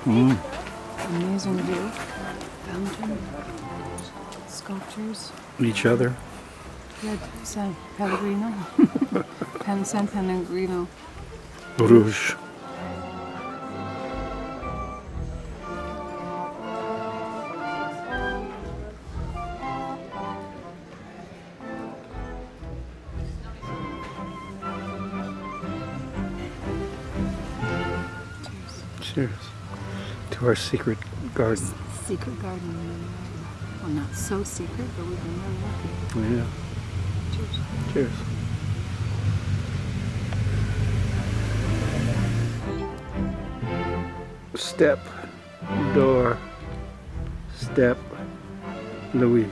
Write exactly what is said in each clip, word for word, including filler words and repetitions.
Mm. Amazing view. Fountain. Sculptures. Each other. Red San Pellegrino. Pan San Pellegrino. Rouge. Cheers to our secret garden. Secret garden. Well, not so secret, but we've been really lucky. Yeah. Cheers. Cheers. Step, door, step, Louise.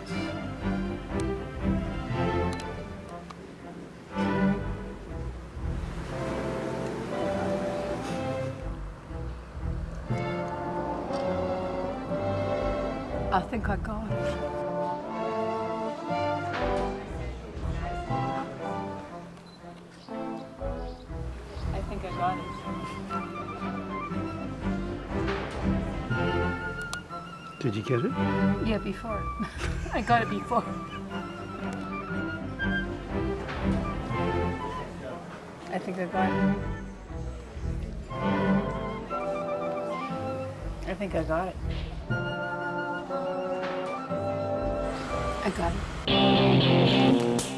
I think I got it. I think I got it. Did you get it? Yeah, before. I got it before. I think I got it. I think I got it. I got it.